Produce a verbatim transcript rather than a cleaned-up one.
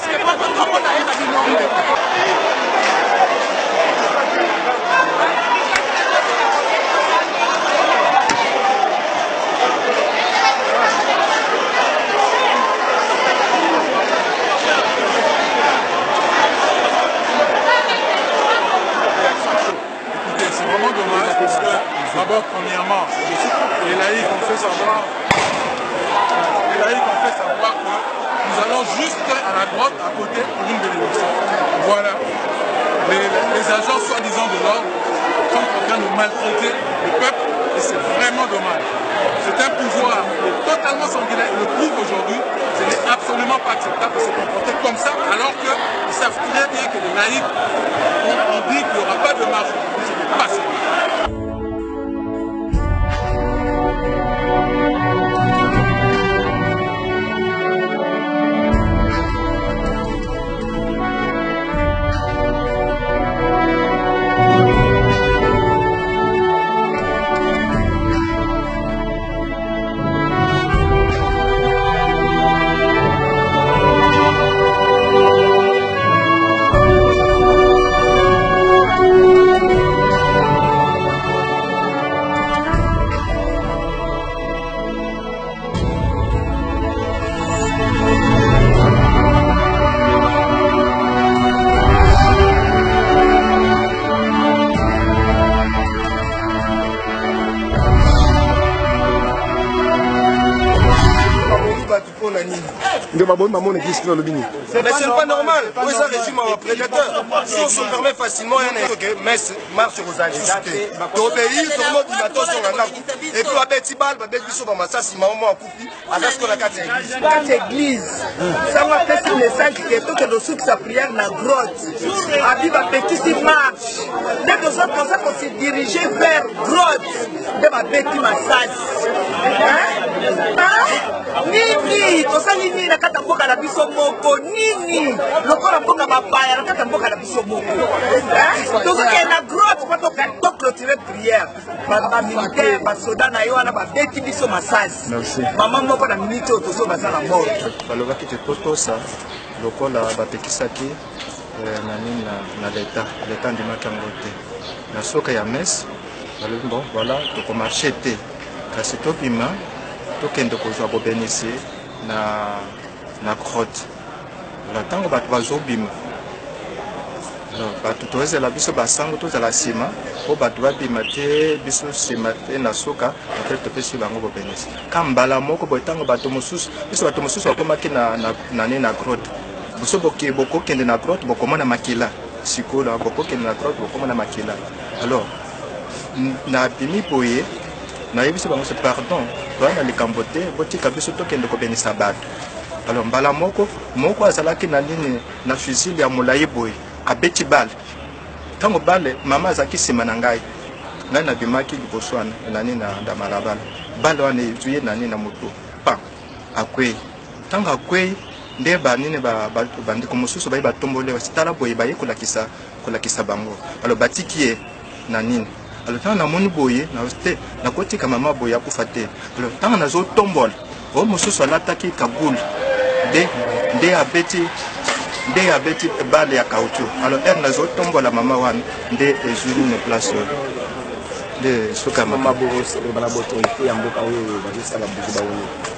D'abord, premièrement, les laïcs ont fait savoir, les laïcs ont fait savoir que nous allons juste à la droite, à côté, pour une bénédiction. Voilà. Les, les agents soi-disant de l'ordre sont en train de maltraiter le peuple et c'est vraiment dommage. C'est un pouvoir totalement sanguinaire. Le prouve aujourd'hui, ce n'est absolument pas acceptable de se comporter comme ça, alors qu'ils savent très bien que les laïcs ont, ont dit qu'il n'y aura pas de marche. Ce n'est pas ça. Mais c'est pas normal. Oui, ça régime un prédateur. Si on se permet facilement, il y a un messe marche aux injustités. D'obéir, tout le monde dit attention à la et puis la bête balle, la bête biso dans ma sasse, maman en coupi, avec ce qu'on a quatre églises. Quatre églises. Ça va faire sur les cinq qui est que nous sommes sa prière dans la grotte. Abi va petit marche. Dès que nous sommes comme ça, on s'est dirigé vers grotte. De ma bête massage. Nini, tosali nini na kata mboka na biso moko nini lokola mboka bapaya na kata mboka na biso moko tozoke na grotte pa to clôturer prière ba militaire ba soda na yo wana ba beti biso massage mama moko na minute oyo tozo baza na mort balobaki te totosa lokola bapekisaki na nini na leta leta ndimaki yango te na soka ya messe balobi bon voilà tokomarche te kasi tobima tokende kozwa bobenisi na na grotte la ntango bato bazobima bato toezela biso basango tozala nsima po bato babima te biso nsima te na suka apres topesi bango bobenisi ka mbala moko boye ntango bato mosusu biso bato mosusu bakomaki nani na grotte biso bokokende na grotte bokomona makila sikoyo bokokende na grotte bokomona makila alors na bimi boye nayebisi bango se pardon toana likambo te botika biso tokende kobenisa bato alors mbala moko moko azalaki na nini na fusil ya molai boye abeti bale ntango bale mama azalaki nsima na ngai ngai nabimaki liboso wana nani na ndamalabala bale wana ezwi ye nani na moto pa akwei ntango akwei nde banini bandeko mosusu baye batombolewa sitala boye baye kolakisa kolakisa bango alors batiki ye na nini alors tant namoni boye na te nakotika mama boye akufa te alors tant nazo tombola o mosusu alataki kabul de de abeti de abeti bale ya caoutchouc alors er nazo tombola mama wana nde ezuli ne place de soka mama boros bana boto ya mboka oyo bazosala buzu bawo